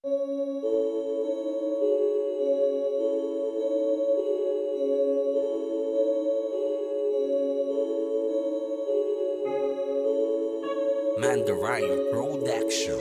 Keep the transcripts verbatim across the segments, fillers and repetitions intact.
Mandarayo Production.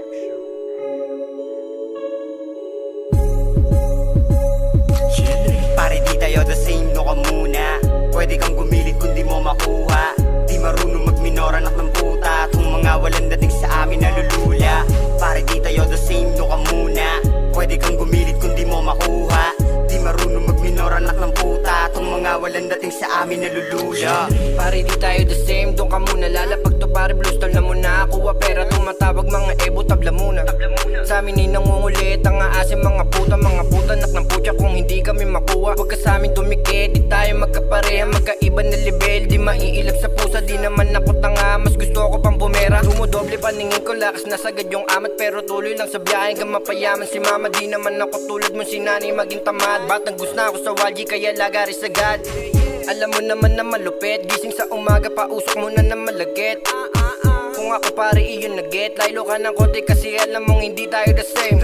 Pare di tayo the same, no ka muna. Pwede kang gumilit kung di mo makuha. Di marunong magminor, anak ng puta. Kung mga walang dating sa amin nalulula. Pare di tayo the same, no ka muna. Pwede kang gumilit kung di mo makuha. Di marunong magminor, anak ng puta. Kung mga walang dating sa amin nalulula. Pare di tayo the same, doon ka muna. Lalapag to pare, blue stall na muna. Kuha pera, tumatawag mga ebo, tabla muna. Sa amin ay nangungulit, ang aasim mga puta. Mga puta, anak ng putya kung hindi kami makuha. Huwag ka sa amin tumikit, di tayo magkapareha. Magkaiba na level, di maiilag sa pusa. Di naman ako tanga, mas gusto ko pang bumera. Dumudoble paningin ko, lakas na sagad yung amat. Pero tuloy lang sa biyahe hanggang mapayaman si mama. Di naman ako tulad mo si nanay maging tamad. Batang gusto na ako sa walji, kaya lagari sagad. Alam mo naman na malupit, gising sa umaga, pausok mo na na malagit. Kung ako pare iyon na-get, laylo ka ng konti kasi alam mong hindi tayo the same.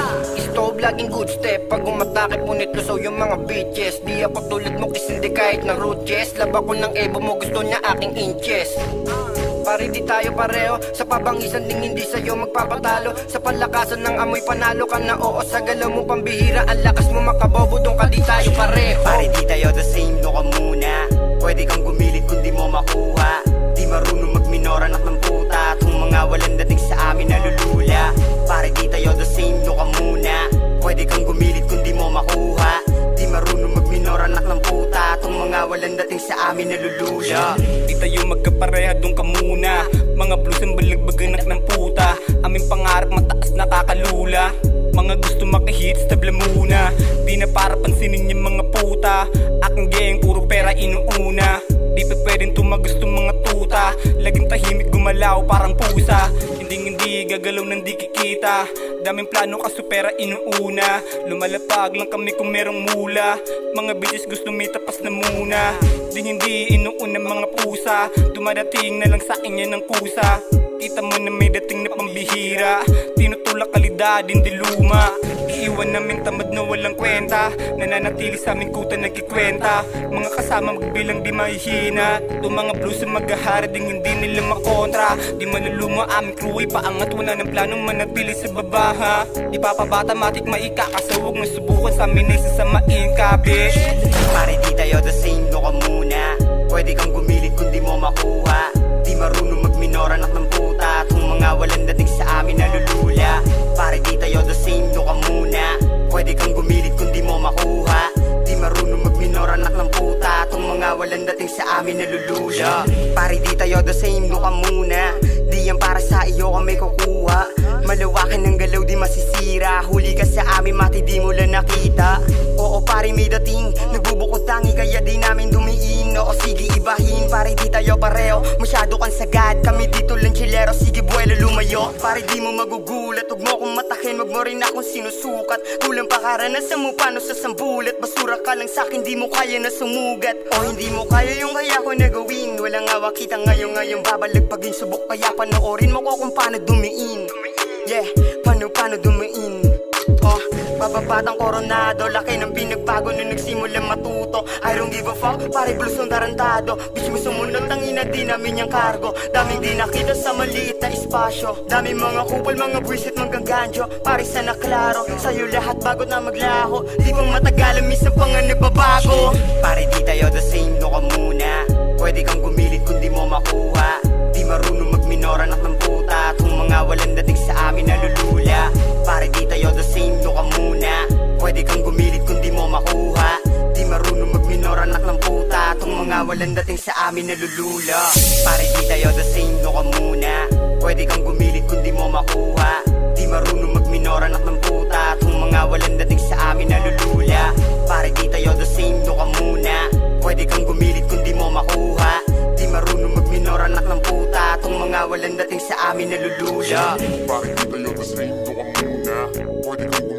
Stove laging good step, pag umatake punit lusaw yung mga bitches. Di ako tulad mo kasi hindi kahit na roaches. Laba ko ng ebo mo, gusto niya aking inches. Pare di tayo pareho, sa pabangisan ding hindi sa'yo magpapatalo. Sa palakasan ng amoy panalo ka na oo, sa galaw mo pambihira. Ang lakas mo makabobo, doon ka di tayo pareho. Pare di tayo the same, no ka muna. Pwede kang gumilit kung di mo makuha. Di marunong magminor, anak ng puta. Kung mga walang dating sa amin nalulula. Pare di tayo the same, no ka muna. Pwede kang gumilit kung di mo makuha. Di marunong magminor, anak ng puta. Kung mga walang dating sa amin nalulula. Di tayo magkapareha, doon ka muna. Mga blues ang balagbag anak ng puta. Aming pangarap mataas nakakalula. Mga gusto makahits, tabla muna. Di na para pansinin yung mga puta. Aking gang, puro pera inuuna. Di pa pwedeng tumagusto mga tuta. Laging tahimik gumalaw parang pusa. Hindi hindi gagalaw nang di kikita. Daming plano kaso pera inuuna. Lumalapag lang kami kung merong mula. Mga bitches gusto may tapas na muna. Di hindi inuuna mga pusa. Dumadating na lang sa akin yan ng kusa. Kita mo na may dating na pambihira. Tinutulak kalidad, hindi luma. Iiwan namin tamad na walang kwenta. Nananatili sa aming kuta nagkikwenta. Mga kasama magbilang di mahihina. Itong mga blues ang maghahara ding hindi nila makontra. Di maluluma aming crew ay paangat. Wala ng planong manatili sa babaha. Di papabata matik maikakasawag na subukan sa amin ay sasamain ka bitch. Pare di tayo the same, no ka muna. Pwede kang gumilit kung di mo makuha. Di marunong magminor, anak ng puta. Kung mga walang dating sa amin nalulula. Pare di tayo the same, no ka muna. Pwede kang gumilit kung di mo makuha. Di marunong magminor, anak ng puta. Kung mga walang dating sa amin nalulula. Pare di tayo the same, no ka muna. Di yan para sa iyo kami kukuha. Malawakin ng galaw di masisira. Huli ka sa amin mati di mo lang nakita. Oo pare may dating, nagbubukod tangi kaya di namin dumiin. Oo sige ibahin, pare di tayo pareho. Masyado kang sagad, kami dito lang chilero. Sige buwelo lumayo, pare di mo magugulat. Huwag mo akong matakin, wag mo rin akong sinusukat. Kulang pa karanasan mo paano sa sambulat. Basura ka lang sakin, di mo kaya na sumugat. O hindi mo kaya yung kaya ko na gawin. Walang awa kita ngayon ngayon babalag paging subok. Kaya panoorin mo ko kung paano dumiin. Yeah, paano paano dumain. Oh, bababatang koronado. Laki ng pinagbago nung nagsimulang matuto. I don't give a fuck, pare blues ng tarantado. Bitch mo sumunod, tangina di namin yung cargo. Daming di nakita sa maliit na espasyo. Daming mga kupal, mga buwisit, manggaganjo. Pare sana klaro, sa'yo lahat bago na maglaho. Di pang matagalan, minsan pa nga nagbabago. Pare di tayo the same, no ka muna. Pwede kang gumilit kung di mo makuha. Di marunong magminor, anak ng puta. Kung mga walang dating sa amin nalulula. Pare di tayo the same, no ka muna. Pwede kang gumilit kung di mo makuha. Di marunong magminor, anak ng puta. Kung mga walang dating sa amin nalulula. Pare di tayo the same, no ka muna. Pwede kang gumilit kung di mo makuha. Di marunong magminor, anak ng puta. Kung mga walang dating sa amin nalulula. Pare di tayo the same, no ka muna. Pwede kang gumilit kung di mo makuha. Di marunong magminor, anak ng puta. Kung mga walang dating sa amin nalulula. Pare di tayo the same, no ka muna. Pwede kang